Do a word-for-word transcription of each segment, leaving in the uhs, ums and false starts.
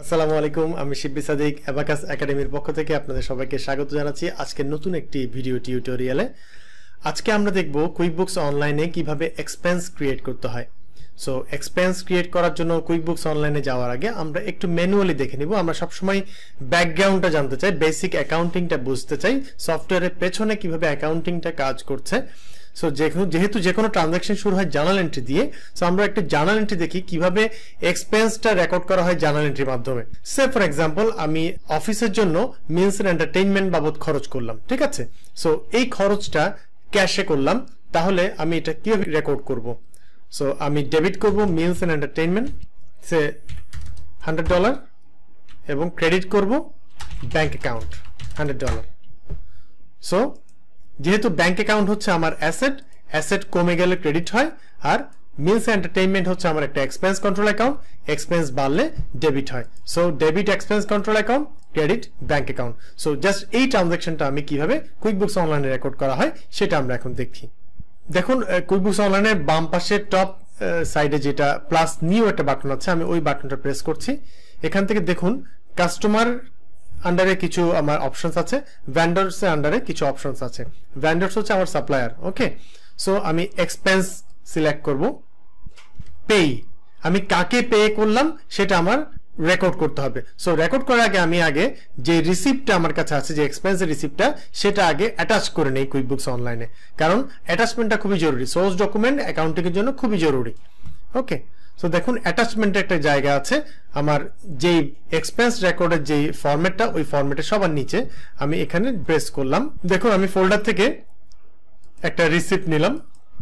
আসসালামু আলাইকুম, আমি শিবলি সাদিক অ্যাবাকাস একাডেমির পক্ষ থেকে আপনাদের সবাইকে স্বাগত জানাচ্ছি আজকে নতুন একটি ভিডিও টিউটোরিয়ালে। আজকে আমরা দেখব কুইকবুকস অনলাইনে কিভাবে এক্সপেন্স ক্রিয়েট করতে হয়। সো এক্সপেন্স ক্রিয়েট করার জন্য কুইকবুকস অনলাইনে যাওয়ার আগে আমরা একটু ম্যানুয়ালি দেখে নিব। আমরা সবসময় ব্যাকগ্রাউন্ডটা জানতে চাই, বেসিক অ্যাকাউন্টিংটা বুঝতে চাই, সফটওয়্যারের পেছনে কিভাবে অ্যাকাউন্টিংটা কাজ করছে। সো যেহেতু যে কোনো ট্রানজাকশন শুরু হয় জার্নাল এন্ট্রি দিয়ে, সো আমরা একটা জার্নাল এন্ট্রি দেখি কিভাবে এক্সপেন্সটা রেকর্ড করা হয় জার্নাল এন্ট্রির মাধ্যমে। সে ফর এক্সাম্পল আমি অফিসের জন্য মিলস এন্ড এন্টারটেইনমেন্ট বাবদ খরচ করলাম, ঠিক আছে। সো এই খরচটা ক্যাশে করলাম, তাহলে আমি এটা কিভাবে রেকর্ড করব? সো আমি ডেবিট করব meals and entertainment say hundred dollar এবং ক্রেডিট করব bank account hundred dollar. So যেহেতু ব্যাংক অ্যাকাউন্ট হচ্ছে আমার অ্যাসেট, অ্যাসেট কমে গেলে ক্রেডিট হয়, আর মিলস এন্টারটেইনমেন্ট হচ্ছে আমার একটা এক্সপেন্স কন্ট্রোল অ্যাকাউন্ট, এক্সপেন্স বাড়লে ডেবিট হয়। So debit expense control account, credit bank account. So just এই ট্রানজাকশনটা আমি কিভাবে কুইকবুকস অনলাইনে রেকর্ড করা হয় সেটা আমরা এখন দেখি। দেখুন, কুইকবুকস অনলাইনের বাম পাশে টপ সাইডে যেটা প্লাস নিউ একটা বাটন আছে, আমি ওই বাটনটা প্রেস করছি। এখান থেকে দেখুন কাস্টমার আন্ডারে কিছু আমার অপশনস আছে, ভেন্ডরস এর আন্ডারে কিছু অপশনস আছে। ভেন্ডরস হচ্ছে আমার সাপ্লায়ার, ওকে। সো আমি এক্সপেন্স সিলেক্ট করব, পে, আমি কাকে পে করলাম সেটা আমার রেকর্ড করতে হবে। সো রেকর্ড করার আগে আমি আগে যে রিসিপ্টটা আমার কাছে আছে, যে এক্সপেন্সের রিসিপ্টটা, সেটা আগে অ্যাটাচ করে নেই কুইকবুকস অনলাইনে, কারণ অ্যাটাচমেন্টটা খুবই জরুরি, সোর্স ডকুমেন্ট অ্যাকাউন্টিং এর জন্য খুবই জরুরি, ওকে। সো দেখুন অ্যাটাচমেন্টের একটা জায়গা আছে, আমার যেই এক্সপেন্স রেকর্ডের যেই ফরম্যাটটা, ওই ফরম্যাটের সবার নিচে আমি এখানে প্রেস করলাম। দেখুন আমি ফোল্ডার থেকে একটা রিসিপ্ট নিলাম,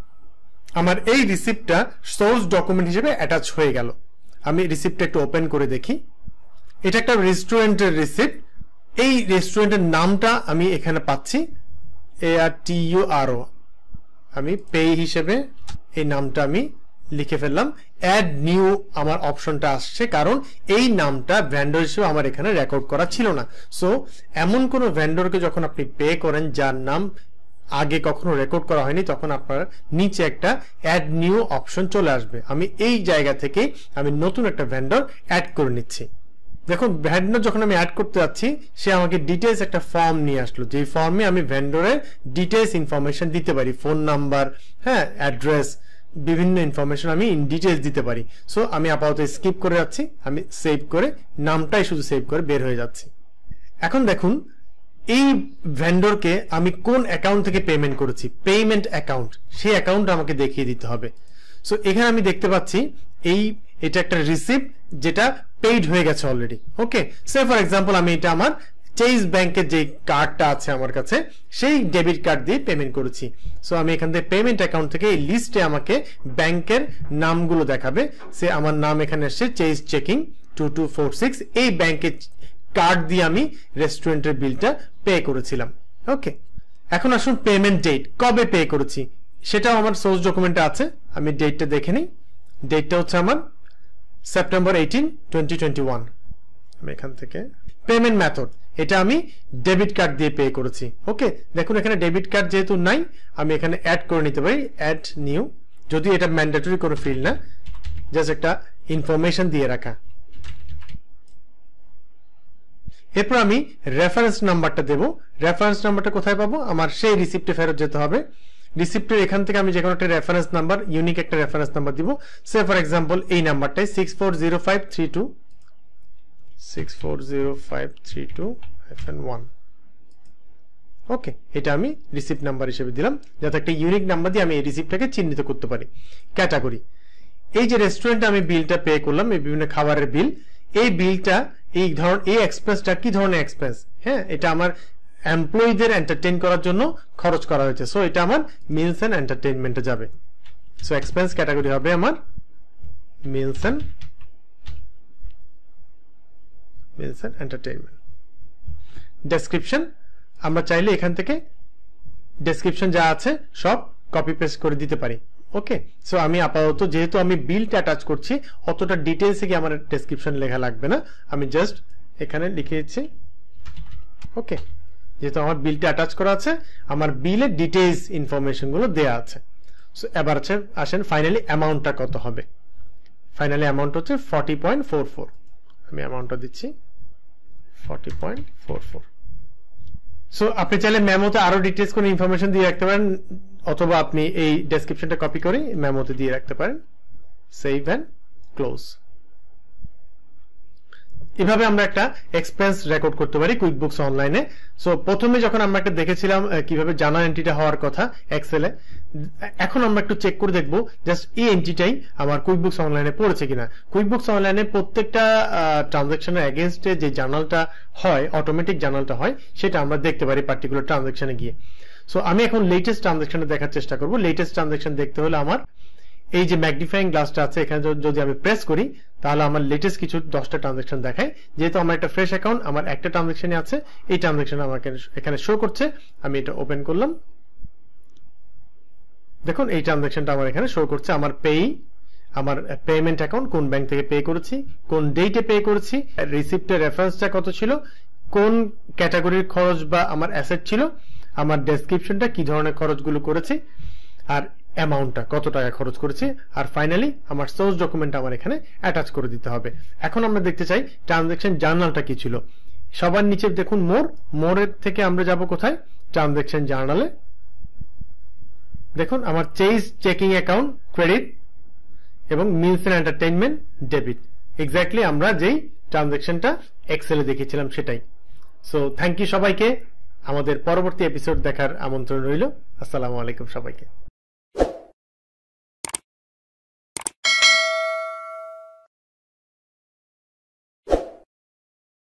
আমার এই রিসিপ্টটা সোর্স ডকুমেন্ট হিসেবে অ্যাটাচ হয়ে গেল। আমি রিসিপ্টটা একটু ওপেন করে দেখি, এটা একটা রেস্টুরেন্টের রিসিপ্ট। এই রেস্টুরেন্টের নামটা আমি এখানে পাচ্ছি, এ আর টি ইউ আর ও, আমি পে হিসেবে এই নামটা আমি লিখে ফেললাম। অ্যাড নিউ আমার অপশনটা আসছে, কারণ এই নামটা ভেন্ডর হিসেবে আমার এখানে রেকর্ড করা ছিল না। সো এমন কোন ভেন্ডরকে যখন আপনি পে করেন যার নাম আগে কখনো রেকর্ড করা হয়নি, তখন আপনার নিচে একটা অ্যাড নিউ অপশন চলে আসবে। আমি এই জায়গা থেকে আমি নতুন একটা ভেন্ডর অ্যাড করে নিচ্ছি। দেখুন ভেন্ডর যখন আমি অ্যাড করতে যাচ্ছি, সে আমাকে ডিটেলস একটা ফর্ম নিয়ে আসলো, যে ফর্মে আমি ভেন্ডরের ডিটেলস ইনফরমেশন দিতে পারি, ফোন নাম্বার, হ্যাঁ, অ্যাড্রেস, বিভিন্ন ইনফরমেশন আমি ইন ডিটেলস দিতে পারি। সো আমি আপাতত স্কিপ করে যাচ্ছি, আমি সেভ করে নামটাই শুধু সেভ করে বের হয়ে যাচ্ছি। এখন দেখুন এই ভেন্ডরকে আমি কোন অ্যাকাউন্ট থেকে পেমেন্ট করেছি, পেমেন্ট অ্যাকাউন্ট, সেই অ্যাকাউন্টটা আমাকে দেখিয়ে দিতে হবে। সো এখানে আমি দেখতে পাচ্ছি এই এটা একটা রিসিপ্ট যেটা পেইড হয়ে গেছে already, okay. Say for example আমি এটা আমার চেজ ব্যাংকের যে কার্ডটা আছে আমার কাছে, সেই ডেবিট কার্ড দিয়ে পেমেন্ট করেছি। সো আমি এখান থেকে পেমেন্ট অ্যাকাউন্ট থেকে এই লিস্টে আমাকে ব্যাংকের নামগুলো দেখাবে। সে আমার নাম এখানে এসছে Chase checking two two four six, এই ব্যাংকের কার্ড দিয়ে আমি রেস্টুরেন্টের বিলটা পে করেছিলাম, ওকে। এখন আসুন পেমেন্ট ডেট, কবে পে করেছি সেটাও আমার সোর্স ডকুমেন্টে আছে। আমি ডেটটা দেখে নিই, ডেটটা হচ্ছে আমার September eighteen twenty twenty one. আমি এখান থেকে পেমেন্ট মেথড, এটা আমি ডেবিট কার্ড দিয়ে পে করেছি, ওকে। দেখুন এখানে ডেবিট কার্ড যেহেতু নাই, আমি এখানে অ্যাড করে নিতে পারি, অ্যাড নিউ, যদি এটা ম্যান্ডেটরি কোনো ফিল্ড না, জাস্ট একটা ইনফরমেশন দিয়ে রাখা। এরপর আমি রেফারেন্স নাম্বারটা দেব। রেফারেন্স নাম্বারটা কোথায় পাবো? আমার সেই রিসিপ্টে ফেরত যেতে হবে। রিসিপ্টের এখান থেকে আমি যে কোনো একটা রেফারেন্স নাম্বার, ইউনিক একটা রেফারেন্স নাম্বার দিব। সে ফর এক্সাম্পল এই নাম্বারটাই six four zero five three two six four zero five three two one, okay. এটা আমি রিসিপ্ট নাম্বার হিসেবে দিলাম, যাতে একটা ইউনিক নাম্বার দিয়ে আমি এই রিসিপ্টটাকে চিহ্নিত করতে পারি। ক্যাটাগরি, এই যে রেস্টুরেন্টে আমি বিলটা পে করলাম, এই বিভিন্ন খাবারের বিল, এই বিলটা এই ধর এই এক্সপেন্সটা কি ধরনের এক্সপেন্স, হ্যাঁ, এটা আমার এমপ্লয়ীদের এন্টারটেইন করার জন্য খরচ করা হয়েছে। সো এটা আমার মিলস এন্ড এন্টারটেইনমেন্টে যাবে। সো এক্সপেন্স ক্যাটাগরি হবে আমার meals and meals and entertainment. Description, আমরা চাইলে এখান থেকে ডেসক্রিপশন যা আছে সব কপি পেস্ট করে দিতে পারি, ওকে। সো আমি আপাতত যেহেতু আমি বিলটা অ্যাটাচ করছি, অতটা ডিটেইলসে কি আমার ডেসক্রিপশন লেখা লাগবে না, আমি জাস্ট এখানে লিখে দিচ্ছি, ওকে। যেহেতু আমার বিলটা অ্যাটাচ করা আছে, আমার বিলের ডিটেইলস ইনফরমেশন গুলো দেয়া আছে। সো এবার আছে আসেন ফাইনালি অ্যামাউন্টটা কত হবে। ফাইনালি অ্যামাউন্ট হচ্ছে ফর্টি পয়েন্ট ফোর ফোর, আমি অ্যামাউন্টটা দিচ্ছি forty point four four. So আপনি চাইলে মেমোতে আরো ডিটেইলস কোনো ইনফরমেশন দিয়ে রাখতে পারেন, অথবা আপনি এই ডেসক্রিপশনটা কপি করে মেমোতে দিয়ে রাখতে পারেন। Save and close. এভাবে আমরা একটা এক্সপেন্স রেকর্ড করতে পারি কুইকবুকস অনলাইনে। সো প্রথমে যখন আমরা একটা দেখেছিলাম কিভাবে জার্নাল এন্ট্রিটা হওয়ার কথা এক্সেলে, এখন আমরা একটু চেক করে দেখবো জাস্ট এই এন্ট্রিটাই আমার কুইকবুকস অনলাইনে পড়েছে কিনা। কুইকবুকস অনলাইনে প্রত্যেকটা ট্রানজাকশনের এগেইনস্টে যে জার্নালটা হয়, অটোমেটিক জার্নালটা হয়, সেটা আমরা দেখতে পারি পার্টিকুলার ট্রানজাকশনে গিয়ে। সো আমি এখন লেটেস্ট ট্রানজাকশনটা দেখার চেষ্টা করবো। লেটেস্ট ট্রানজাকশন দেখতে হলে আমার এই যে ম্যাগনিফাইং গ্লাসটা আছে, এখানে যদি আমি প্রেস করি তাহলে আমার লেটেস্ট কিছু দশটা ট্রানজাকশন দেখায়। যেহেতু আমার একটা ফ্রেশ অ্যাকাউন্ট, আমার একটা ট্রানজাকশনে আছে, এই ট্রানজাকশন আমাকে এখানে শো করছে। আমি এটা ওপেন করলাম, দেখুন এই ট্রানজাকশনটা আমার এখানে শো করছে। আমার পেই, আমার পেমেন্ট অ্যাকাউন্ট, কোন ব্যাংক থেকে পে করেছি, কোন ডেটে পে করেছি, রিসিপ্টের রেফারেন্সটা কত ছিল, কোন ক্যাটাগরির খরচ বা আমার অ্যাসেট ছিল, আমার ডেসক্রিপশনটা কি ধরনের খরচগুলো করেছি, আর অ্যামাউন্টটা কত টাকা খরচ করেছি, আর ফাইনালি আমার সোর্স ডকুমেন্ট আমার এখানে অ্যাটাচ করে দিতে হবে। এখন আমরা দেখতে চাই ট্রানজাকশন জার্নালটা কি ছিল। সবার নিচে দেখুন মোর, মোরের থেকে আমরা যাব কোথায়, ট্রানজাকশন জার্নালে। দেখুন আমার চেইজ চেকিং অ্যাকাউন্ট ক্রেডিট এবং meals and entertainment debit, exactly আমরা যেই ট্রানজাকশনটা এক্সেলে দেখিয়েছিলাম সেটাই। সো থ্যাংক ইউ সবাইকে। আমাদের পরবর্তী এপিসোড দেখার আমন্ত্রণ রইল। আসসালামু আলাইকুম সবাইকে।